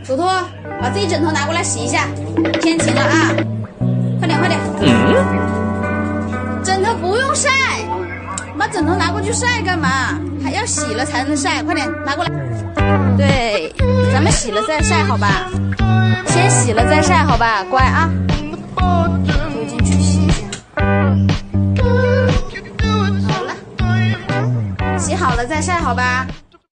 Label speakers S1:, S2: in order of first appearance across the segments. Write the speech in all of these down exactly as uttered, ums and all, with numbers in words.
S1: 图图，把自己枕头拿过来洗一下，天晴了啊！快点快点。嗯。枕头不用晒，把枕头拿过去晒干嘛？还要洗了才能晒，快点拿过来。对，咱们洗了再晒，好吧？先洗了再晒，好吧？乖啊。丢进去洗一下。好了，洗好了再晒，好吧？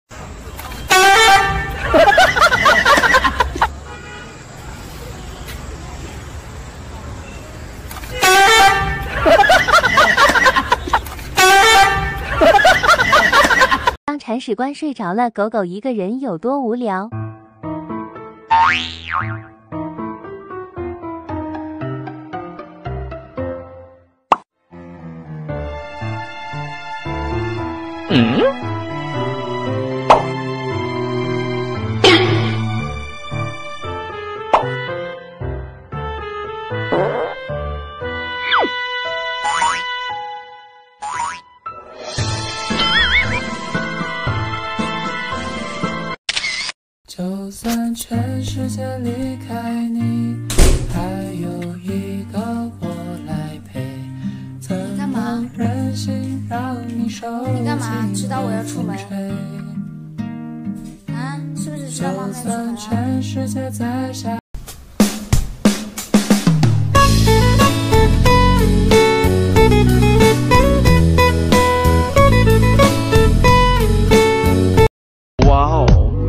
S2: 当铲屎官睡着了，狗狗一个人有多无聊？嗯？
S3: 就算全世界离开你，还有一个我来陪。
S1: 你干嘛？
S3: 任性让你受
S1: 你干嘛？知道我要出门？啊？是不是知道妈妈要出门啊？
S3: 全世界在下。
S4: 哇哦！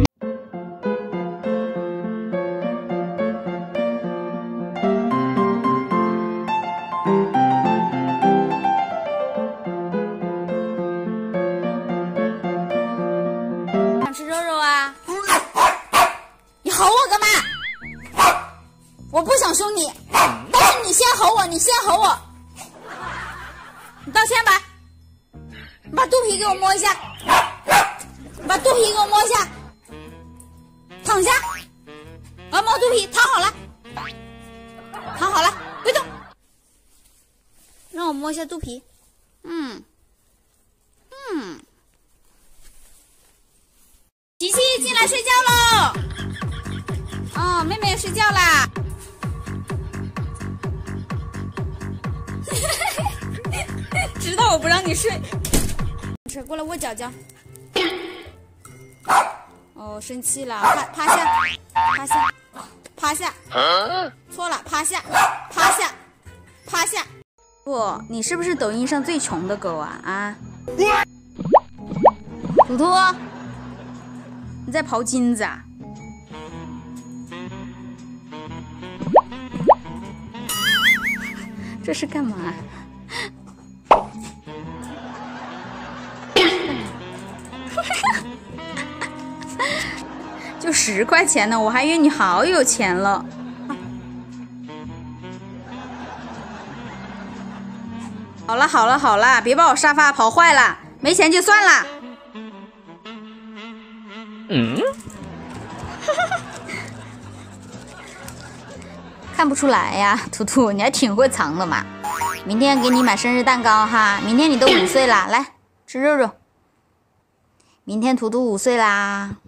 S1: 想吃肉肉啊？你吼我干嘛？我不想凶你，但是你先吼我，你先吼我，你道歉吧。你把肚皮给我摸一下，你把肚皮给我摸一下，躺下，我要摸肚皮，躺好了，躺好了，别动，让我摸一下肚皮，嗯，嗯。琪琪进来睡觉喽！哦，妹妹也睡觉啦。知道我不让你睡。吃过来握脚脚。哦，生气了，趴趴下，趴下，趴下。错了，趴下，趴下，趴下。不，你是不是抖音上最穷的狗啊？啊？图图。你在刨金子啊？这是干嘛？就十块钱呢，我还以为你好有钱了。好了好了好了，别把我沙发刨坏了，没钱就算了。嗯，看不出来呀，图图，你还挺会藏的嘛。明天给你买生日蛋糕哈，明天你都五岁啦，来吃肉肉。明天图图五岁啦。